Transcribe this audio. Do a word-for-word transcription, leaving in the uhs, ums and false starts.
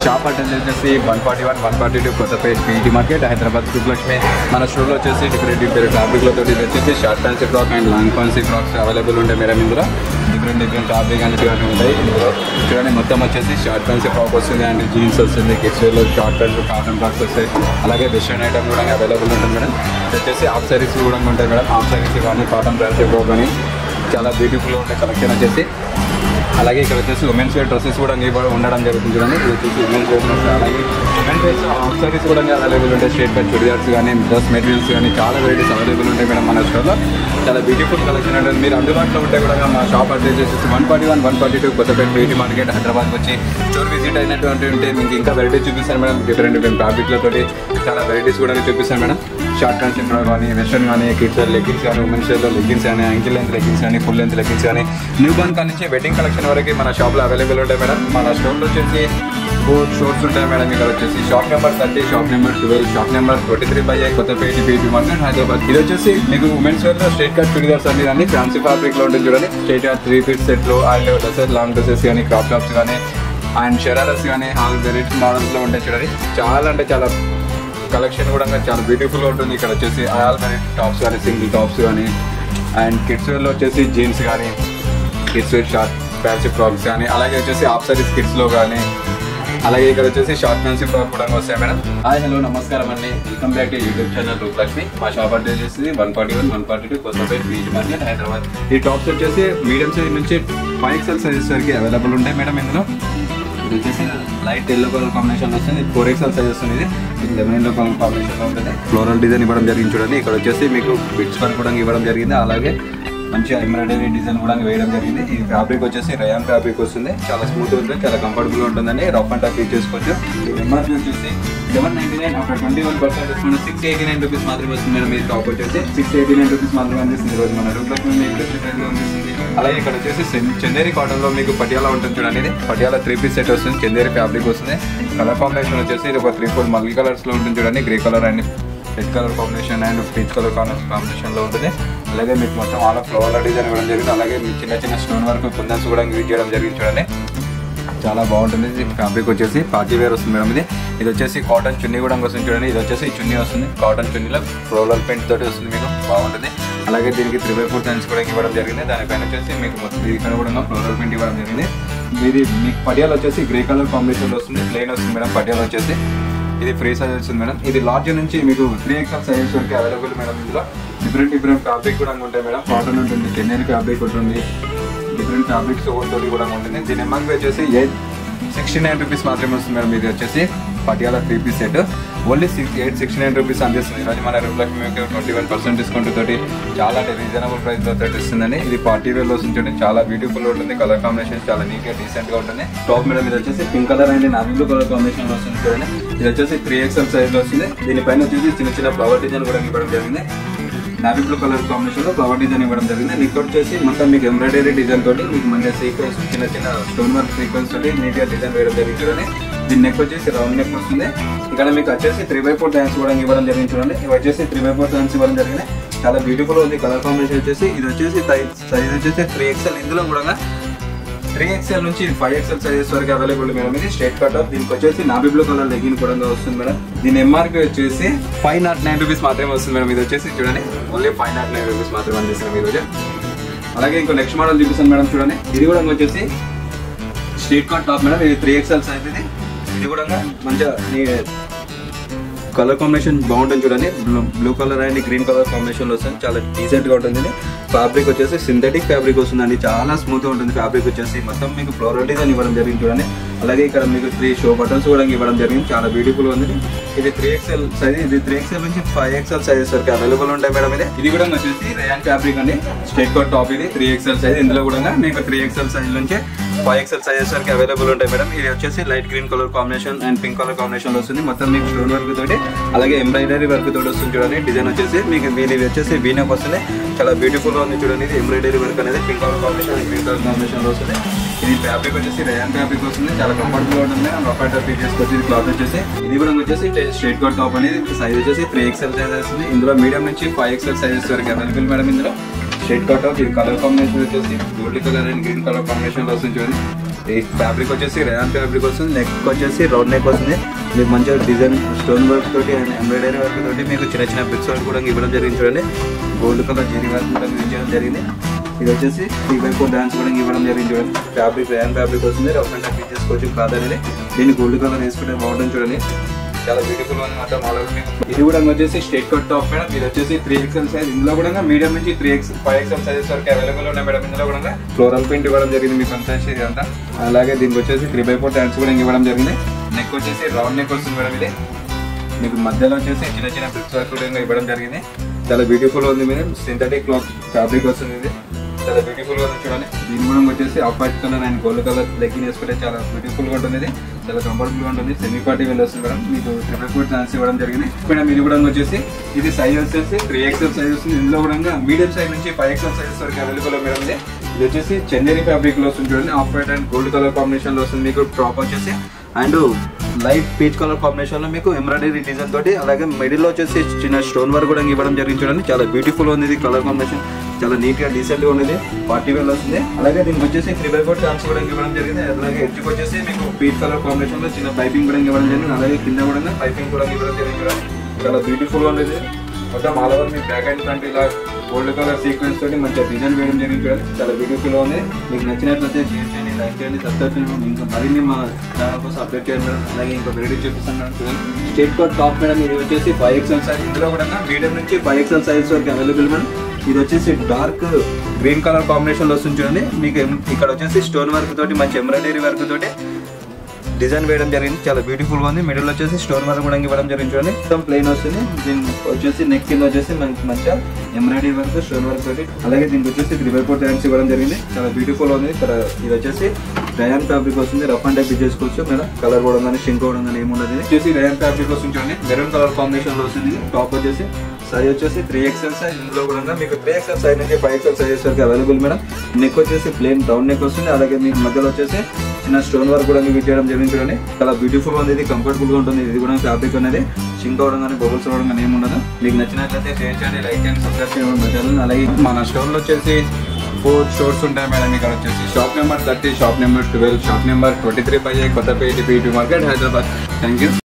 Shop address వచ్చేసి one forty one one forty two Kothapet PET market Hyderabad Subbalakshmi. మన స్టోర్లో వచ్చేసి డిఫరెంట్ డిఫరెంట్ ఫ్యాబ్రిక్లతో ఇది వచ్చేసి short fancy frock and long fancy frocks available ఉంటాయి మేడం. ఇందులో డిఫరెంట్ డిఫరెంట్ ఫ్యాబ్రిక్ అనేవి ఉంటాయి. ఇందులో చూడండి మొత్తం వచ్చేసి షార్ట్ ఫ్యాన్సీ ఫ్రాక్ వస్తుంది అండ్ జీన్స్ వస్తుంది. కిడ్స్ వేర్లో షార్ట్ ప్యాంట్స్ కాటన్ ఫ్రాక్స్ వస్తాయి. అలాగే వెస్ట్రన్ ఐటమ్ కూడా అవైలబుల్ ఉంటుంది మేడం. ఇది వచ్చేసి హాఫ్ సారీస్ కూడా ఉంటాయి మేడం. హాఫ్ సారీస్ కానీ కాటన్ ఫ్యాన్సీ ఫ్రాక్ కానీ చాలా బ్యూటిఫుల్గా ఉంటాయి కలెక్షన్ వచ్చేసి. అలాగే ఇక్కడ వచ్చేసి ఉమెన్స్ వేర్ డ్రెస్సెస్ కూడా ఉండడం జరుగుతుంది చూడండి. ఇది వచ్చేసి ఉమెన్స్ వేర్ డ్రెస్. అలాగే ఉమెన్స్ వేర్ హాఫ్ సారీస్ కూడా అవైలబుల్ ఉంటాయి. స్ట్రేట్ కట్ చుడిదార్స్ కానీ డ్రెస్ మెటీరియల్స్ కానీ చాలా వెరైటీస్ అవైలబుల్ ఉంటాయి మేడం మన స్టోర్లో. చాలా బ్యూటిఫుల్ కలెక్షన్ ఉంటుంది. మీరు అందుబాటులో ఉంటే కూడా మా షాప్ అడ్రస్ వచ్చేసి one forty one one forty two Kothapet PET market హైదరాబాద్కి వచ్చి స్టోర్ విజిట్ అయినటువంటి ఉంటే మీకు ఇంకా వెరైటీస్ చూపిస్తాను మేడం. డిఫరెంట్ డిఫరెంట్ ఫ్యాబ్రిక్లతో చాలా వెరైటీస్ కూడా చూపిస్తాను మేడం. షార్ట్ ప్యాంట్స్ ఫ్రాక్ కానీ వెస్ట్రన్ కానీ కిడ్స్ లెగ్గిన్స్ కానీ ఉమెన్స్ వేర్లో లెగ్గిన్స్ కానీ యాంకిల్ లెంత్ లెగ్గిన్స్ కానీ ఫుల్ లెంత్ లెగ్గిన్స్ కానీ న్యూ బర్న్ కానీ నుంచి వెడ్డింగ్ కలెక్షన్ వరకు మన షాప్లో అవైలబుల్ ఉంటాయి మేడం. మన స్టోర్లో వచ్చేసి ఫోర్ స్టోర్స్ ఉంటాయి మేడం. ఇక్కడ వచ్చేసి shop number thirty, shop number twelve, shop number twenty three by Kothapet PET market Hyderabad. ఇది వచ్చేసి మీకు ఉమెన్స్ వేర్లో స్ట్రేట్ కట్ చుడిదార్స్ అన్ని అన్ని ఫ్యాన్సీ ఫ్యాబ్రిక్లో ఉంటుంది చూడండి. స్ట్రేట్ కట్ త్రీ ఫీట్ సెట్లు అండ్ డ్రెస్సెస్ లాంగ్ డ్రెస్సెస్ కానీ క్రాప్ టాప్స్ కానీ అండ్ షరారస్ కానీ ఆల్ వెరైటీ మోడల్స్లో ఉంటాయి చూడండి. చాలా అంటే చాలా కలెక్షన్ కూడా చాలా బ్యూటిఫుల్గా ఉంటుంది. ఇక్కడ వచ్చేసి ఆల్ వెరైటీ టాప్స్ కానీ సింగిల్ టాప్స్ కానీ అండ్ కిడ్స్ వేర్లో వచ్చేసి జీన్స్ కానీ kids wear short fancy frocks కానీ అలాగే వచ్చేసి హాఫ్ సారీస్ కిడ్స్లో కానీ అలాగే ఇక్కడ వచ్చేసి షార్ట్ ఫ్యాన్సీ ఫ్రాక్ కూడా వస్తాయి మేడం. హాయ్ హలో నమస్కారం అండి, welcome back to YouTube channel Rupalakshmi. మా షాప్ అడ్రస్ వచ్చేసి one forty one one forty two Kothapet PET market Hyderabad. ఈ టాప్స్ వచ్చేసి మీడియం సైజ్ నుంచి ఫైవ్ ఎక్స్ఎల్ సైజెస్ వరకు అవైలబుల్ ఉంటాయి మేడం. ఇందులో ఇది వచ్చేసి లైట్ ఎల్లో కలర్ కాంబినేషన్ వస్తుంది. ఫోర్ ఎక్స్ఎల్ సైజ్ వస్తుంది. ఇది లెమన్ ఎల్లో కలర్ కాంబినేషన్లో ఉంటుంది. ఫ్లోరల్ డిజైన్ ఇవ్వడం జరిగింది చూడండి. ఇక్కడ వచ్చేసి మీకు బిట్స్ వర్క్ కూడా ఇవ్వడం జరిగింది. అలాగే మంచిగా ఎంబ్రాయిడరీ డిజైన్ కూడా వేయడం జరిగింది. ఈ ఫ్యాబ్రిక్ వచ్చేసి రయాన్ ఫ్యాబ్రిక్ వస్తుంది. చాలా స్మూత్ ఉంటుంది, చాలా కంఫర్టబుల్ ఉంటుందని రఫ్ అండ్ టఫ్ యూజ్ చేసుకోవచ్చు. ఎంఆర్పీ వచ్చేసి seven ninety nine after twenty one percent discount six eighty nine rupees మాత్రమే వస్తుంది మేడం. ఈ టాప్ వచ్చేసి సిక్స్ ఎయిటీ నైన్ రూపీస్ మాత్రమే అందిస్తుంది ఈరోజు మన రూపలక్ష్మి అందిస్తుంది. అలాగే ఇక్కడ వచ్చేసి చందేరి కాటన్లో మీకు పటియాలా ఉంటుంది చూడండి. ఇది పటియాలా త్రీ పీస్ సెట్ వస్తుంది. చందేరి ఫ్యాబ్రిక్ వస్తుంది. కలర్ కాంబినేషన్ వచ్చేసి ఇది ఒక త్రీ ఫోర్ మల్టీ కలర్స్లో ఉంటుంది చూడండి. Grey colour and red colour combination and peach colour కాంబినేషన్లో ఉంటుంది. అలాగే మీకు మొత్తం ఆల్ ఫ్లవర్ డిజైన్ ఇవ్వడం జరిగింది. అలాగే మీకు చిన్న చిన్న స్టోన్ వర్క్ కుందన్స్ కూడా యూజ్ చేయడం జరిగింది చూడండి. చాలా బాగుంటుంది. ఇది ఫ్యాబ్రిక్ వచ్చేసి పార్టీ వేర్ వస్తుంది మేడం. ఇది ఇది వచ్చేసి కాటన్ చున్నీ కూడా వస్తుంది చూడండి. ఇది వచ్చేసి చున్నీ వస్తుంది. కాటన్ చున్నీలో ఫ్లోరల్ పెయింట్ తోటి వస్తుంది మీకు బాగుంటుంది. అలాగే దీనికి త్రీ బై ఫోర్ టైమ్స్ కూడా ఇవ్వడం జరిగింది. దానిపైన వచ్చేసి మీకు మొత్తం ఇక్కడ కూడా ఫ్లోరల్ పెయింట్ ఇవ్వడం జరిగింది. ఇది మీకు పటియాల వచ్చేసి గ్రే కలర్ కాంబినేషన్లో వస్తుంది. ప్లెయిన్ వస్తుంది మేడం. పటియాల వచ్చేసి ఇది ఫ్రీ సైజ్ వస్తుంది మేడం. ఇది లార్జ్ నుంచి మీకు త్రీ ఎక్స్ఎల్ సైజెస్ వరకు అవైలబుల్ మేడం. ఇందులో డిఫరెంట్ డిఫరెంట్ ఫ్యాబ్రిక్ కూడా ఉంటాయి మేడం. కాటన్ ఉంటుంది, చెన్నై ఫ్యాబ్రిక్ ఉంటుంది, డిఫరెంట్ ఫ్యాబ్రిక్స్ తోటి కూడా ఉంటుంది. దీని ఎంఆర్పీ వచ్చేసి ఎయిట్ సిక్స్టీ నైన్ రూపీస్ మాత్రమే వస్తుంది మేడం. ఇది వచ్చేసి Patiala three piece set only six eight sixty nine rupees అందిస్తుంది. ఈరోజు మన Rupalakshmi twenty one percent discount తోటి చాలా అంటే రీజనబుల్ ప్రైస్లో తోటి ఇస్తుందండి. ఇది పార్టీ వేర్లో వస్తుంది. చాలా బ్యూటిఫుల్ ఉంటుంది. కలర్ కాంబినేషన్ చాలా నీట్గా డీసెంట్గా ఉంటుంది. టాప్ మేడం ఇది వచ్చేసి pink colour and navy blue colour కాంబినేషన్లో వస్తుంది చూడండి. ఇది వచ్చేసి త్రీ ఎక్స్ఎల్ సైజ్లో వస్తుంది. దీనిపైన వచ్చేసి చిన్న చిన్న ఫ్లవర్ డిజైన్ కూడా ఇవ్వడం జరిగింది. నావీ బ్లూ కలర్ కాంబినేషన్లో ఫ్లవర్ డిజైన్ ఇవ్వడం జరిగింది. ఇక్కడ వచ్చేసి మొత్తం మీకు ఎంబ్రాయిడరీ డిజైన్ తోటి మీకు మంచిగా సీక్వెన్స్ చిన్న చిన్న స్టోన్ వర్క్ సీక్వెన్స్ తోటి నీట్గా డిజైన్ వేయడం జరిగింది చూడండి. దీని నెక్ వచ్చేసి రౌండ్ నెక్ వస్తుంది. ఇక్కడ మీకు వచ్చేసి త్రీ బై ఫోర్ టైమ్స్ కూడా ఇవ్వడం జరిగింది చూడండి. ఇవి వచ్చేసి త్రీ బై ఫోర్ టైమ్స్ ఇవ్వడం జరిగింది. చాలా బ్యూటిఫుల్ ఉంది. కలర్ కాంబినేషన్ వచ్చేసి ఇది వచ్చేసి సైజ్ వచ్చేసి త్రీ ఎక్స్ఎల్. ఇందులో కూడా త్రీ ఎక్స్ఎల్ నుంచి ఫైవ్ ఎక్స్ఎల్ సైజెస్ వరకు అవైలబుల్ మేడం. ఇది స్ట్రేట్ కట్. దీనికి వచ్చేసి నావీ బ్లూ కలర్ లెగిన్ కూడా వస్తుంది మేడం. దీని ఎంఆర్పీ వచ్చేసి ఫైవ్ నాట్ నైన్ రూపీస్ మాత్రమే వస్తుంది మేడం. ఇది వచ్చేసి చూడండి only five naught nine rupees మాత్రమే అందిస్తున్నాం ఈరోజు. అలాగే ఇంకో నెక్స్ట్ మోడల్ చూపిస్తాను మేడం చూడండి. ఇది కూడా వచ్చేసి స్ట్రేట్ కట్ టాప్ మేడం. ఇది త్రీ ఎక్స్ఎల్ సైజ్. ఇది ఇది కూడా మంచిగా కలర్ కాంబినేషన్ బాగుంటుంది చూడండి. Blue blue colour and green colour కాంబినేషన్లో వస్తుంది. చాలా డీసెంట్గా ఉంటుంది. ఫ్యాబ్రిక్ వచ్చేసి సింథటిక్ ఫ్యాబ్రిక్ వస్తుందండి. చాలా స్మూత్గా ఉంటుంది ఫ్యాబ్రిక్ వచ్చేసి. మొత్తం మీకు ఫ్లోరల్ డిజైన్ ఇవ్వడం జరిగింది చూడండి. అలాగే ఇక్కడ మీకు త్రీ షో బటన్స్ కూడా ఇవ్వడం జరిగింది. చాలా బ్యూటిఫుల్ ఉంది. ఇది త్రీ ఎక్స్ఎల్ సైజ్. ఇది త్రీ ఎక్స్ఎల్ నుంచి ఫైవ్ ఎక్స్ఎల్ సైజెస్ వరకు అవైలబుల్ ఉంటాయి మేడం. ఇది ఇది కూడా వచ్చేసి రయాన్ ఫ్యాబ్రిక్ అండి. Straight cut top. ఇది త్రీ ఎక్స్ఎల్ సైజ్. ఇందులో కూడా మీకు త్రీ ఎక్స్ఎల్ సైజ్ నుంచి ఫైవ్ ఎక్స్ఎల్ సైజెస్ వరకు అవైలబుల్ ఉంటాయి మేడం. ఇది వచ్చేసి light green colour combination and pink colour combination లో వస్తుంది. మొత్తం మీకు స్టోన్ వర్క్ తోటి అలాగే ఎంబ్రాయిడరీ వర్క్ తోటి వస్తుంది చూడండి. డిజైన్ వచ్చేసి మీకు వీని వచ్చేసి వీనక్ వస్తుంది. చాలా బ్యూటిఫుల్ గా ఉంది చూడండి. ఇది ఎంబ్రాయిడరీ వర్క్ అనేది pink colour combination and green colour combination లో వస్తుంది. ఇది ఫ్యాబ్రిక్ వచ్చేసి రయాన్ ఫ్యాబ్రిక్ వస్తుంది. చాలా కంఫర్టబుల్ గా ఉంటుంది. రఫ్ అండ్ టఫ్ చేసుకోవచ్చు. క్లాత్ వచ్చేసి ఇది కూడా వచ్చేసి స్ట్రేట్ కట్ టాప్ అనేది సైజ్ వచ్చేసి త్రీ ఎక్స్ఎల్ సైజ్ వస్తుంది. ఇందులో మీడియం నుంచి ఫైవ్ ఎక్స్ఎల్ సైజెస్ వరకు అవైలబుల్ మేడం. ఇందులో స్ట్రేట్ కట్ టాప్. ఇది కలర్ కాంబినేషన్ వచ్చేసి gold colour and green colour combination లో వస్తుంది చూడండి. ఈ ఫ్యాబ్రిక్ వచ్చేసి రేయాన్ ఫ్యాబ్రిక్ వస్తుంది. నెక్ వచ్చేసి రౌండ్ నెక్ వస్తుంది. మీకు మంచిగా డిజైన్ స్టోన్ వర్క్ తోటి అండ్ ఎంబ్రాయిడరీ వర్క్ తోటి మీకు చిన్న చిన్న బ్రిక్స్ వర్క్ కూడా ఇవ్వడం జరిగింది. చూడండి గోల్డ్ కలర్ జెరీ వర్క్ కూడా యూజ్ చేయడం జరిగింది. ఇది వచ్చేసి త్రీ బై ఫోర్ డాన్స్ కూడా ఇవ్వడం జరిగింది. చూడండి ఫ్యాబ్రిక్ రేయాన్ ఫ్యాబ్రిక్ వస్తుంది. రఫ్ అండ్ టఫ్ చేసుకోవచ్చు క్లాత్ అనేది. దీన్ని గోల్డ్ కలర్ వేసుకుంటే బాగుంటుంది. చూడండి చాలా బ్యూటిఫుల్ ఉంది మొత్తం మోడల్. ఇది కూడా వచ్చేసి స్ట్రేట్ కట్ టాప్ మేడం. ఇది వచ్చేసి త్రీ ఎక్స్ఎల్ సైజ్. ఇందులో కూడా మీడియం నుంచి three X five XL sizes వరకు అవైలబుల్ ఉన్నాయి మేడం. ఇందులో కూడా ఫ్లోరల్ ప్రింట్ ఇవ్వడం జరిగింది మీకు అంతా ఇదంతా. అలాగే దీనికి వచ్చేసి త్రీ బై ఫోర్ హ్యాండ్స్ కూడా ఇవ్వడం జరిగింది. నెక్ వచ్చేసి రౌండ్ నెక్ వస్తుంది మేడం. ఇది మీకు మధ్యలో వచ్చేసి చిన్న చిన్న బ్రిక్స్ వర్క్ కూడా ఇవ్వడం జరిగింది. చాలా బ్యూటిఫుల్ ఉంది మేడం. సింథటిక్ క్లాత్ ఫ్యాబ్రిక్ వస్తుంది. ఇది చాలా బ్యూటిఫుల్ గా ఉంది చూడండి. దీని కూడా వచ్చేసి off white colour and gold colour legging వేసుకుంటే చాలా బ్యూటిఫుల్ గా ఉంటుంది. ఇది చాలా కంఫర్టబుల్ గా ఉంటుంది. సెమీ పార్టీ వేల్ వస్తుంది మేడం. మీకు ట్రిపుల్ ఫోర్ ఛాన్స్ ఇవ్వడం జరిగింది. మేడం ఇది కూడా వచ్చేసి ఇది సైజ్ వచ్చేసి త్రీ ఎక్స్ఎల్ సైజ్ వస్తుంది. ఇందులో కూడా మీడియం సైజ్ నుంచి ఫైవ్ ఎక్స్ఎల్ సైజెస్ వరకు అవైలబుల్ మేడం. ఇది ఇది వచ్చేసి చందేరి ఫ్యాబ్రిక్ లో వస్తుంది చూడండి. Off white and gold colour combination లో వస్తుంది. మీకు టాప్ వచ్చేసి and light peach colour combination లో మీకు ఎంబ్రాయిడరీ డిజైన్ తోటి, అలాగే మిడిల్ లో వచ్చేసి చిన్న స్టోన్ వర్క్ కూడా ఇవ్వడం జరిగింది చూడండి. చాలా బ్యూటిఫుల్ ఉంది. ఇది కలర్ కాంబినేషన్ చాలా నీట్ గా డీసెంట్ గా ఉంది. పార్టీ వేర్ వస్తుంది. అలాగే దీనికి వచ్చేసి త్రీ బై ఫోర్ ఛాన్స్ కూడా ఇవ్వడం జరిగింది. అలాగే ఎడ్జ్ వచ్చేసి మీకు పీచ్ కలర్ కాంబినేషన్ లో చిన్న పైపింగ్ కూడా ఇవ్వడం జరిగింది. అలాగే కింద కూడా పైపింగ్ కూడా ఇవ్వడం జరిగింది చూడండి. చాలా బ్యూటిఫుల్ గా ఉంది. మొత్తం ఆల్ ఓవర్ మీ బ్యాక్ అండ్ ఫ్రంట్ ఇలా గోల్డ్ కలర్ సీక్వెన్స్ తోటి మంచిగా డిజైన్ వేయడం జరిగింది చూడండి. చాలా బ్యూటిఫుల్ గా ఉంది. మీకు నచ్చినట్లయితే షేర్ చేయండి, లైక్ చేయండి, సబ్స్క్రైబ్ చేయండి. ఇంకా మరిన్ని మా ఛానల్ కోసం అప్డేట్ చేయండి మేడం. అలాగే ఇంకా వెరైటీ చూపిస్తాను మేడం. చూడండి స్ట్రేట్ కట్ టాప్ మేడం. ఇది వచ్చేసి ఫైవ్ ఎక్స్ఎల్ సైజ్. ఇందులో కూడా మీడియం నుంచి ఫైవ్ ఎక్స్ఎల్ సైజ్ వరకు అవైలబుల్ మేడం. ఇది వచ్చేసి డార్క్ గ్రీన్ కలర్ కాంబినేషన్ లో వస్తుంది చూడండి. మీకు ఇక్కడ వచ్చేసి స్టోన్ వర్క్ తోటి మంచి ఎంబ్రాయిడరీ వర్క్ తోటి డిజైన్ వేయడం జరిగింది. చాలా బ్యూటిఫుల్ గా ఉంది. మిడిల్ వచ్చేసి స్టోన్ వర్క్ కూడా ఇవ్వడం జరిగింది చూడండి. మొత్తం ప్లెయిన్ వస్తుంది. దీని వచ్చేసి నెక్ కింద వచ్చేసి మనకి మంచిగా ఎంబ్రాయిడరీ వర్క్ స్టోన్ వర్క్ తోటి, అలాగే దీనికి వచ్చేసి త్రీ బై ఫోర్ హ్యాండ్స్ ఇవ్వడం జరిగింది. చాలా బ్యూటిఫుల్ ఉంది. ఇక్కడ ఇది వచ్చేసి రేయాన్ ఫ్యాబ్రిక్ వస్తుంది. రఫ్ అండ్ టైప్ చేసుకోవచ్చు మేడం. కలర్ కూడా కానీ షింక్ కూడా కానీ ఏముండదు. వచ్చేసి రేయాన్ ఫ్యాబ్రిక్ వస్తుంది చూడండి. మెరూన్ కలర్ కాంబినేషన్ లో వస్తుంది. టాప్ వచ్చేసి సైజ్ వచ్చేసి త్రీ ఎక్స్ఎల్ సైజ్. ఇందులో కూడా మీకు త్రీ ఎక్స్ఎల్ సైజ్ నుంచి ఫైవ్ ఎక్స్ఎల్ సైజెస్ వరకు అవైలబుల్ మేడం. నెక్ వచ్చేసి ప్లెయిన్ రౌండ్ నెక్ వస్తుంది. అలాగే మీకు మధ్యలో వచ్చేసి చిన్న స్టోన్ వర్క్ కూడా మీకు చేయడం జరిగింది చూడండి. చాలా బ్యూటిఫుల్ గా ఉంది. ఇది కంఫర్టబుల్ గా ఉంటుంది. ఇది కూడా ఫ్యాబ్రిక్ అనేది షింక్ అవడం కానీ బబుల్స్ అవడం కానీ ఏముండదు. మీకు నచ్చినట్లయితే షేర్ చేయండి, లైక్ చేయండి, సబ్స్క్రైబ్ చేయండి. అలాగే మన స్టోర్ లో వచ్చేసి ఫోర్ స్టోర్స్ ఉంటాయి మేడం. ఇక్కడ వచ్చేసి shop number thirty, shop number twelve, shop number twenty three by Kothapeta PT market Hyderabad. Thank you.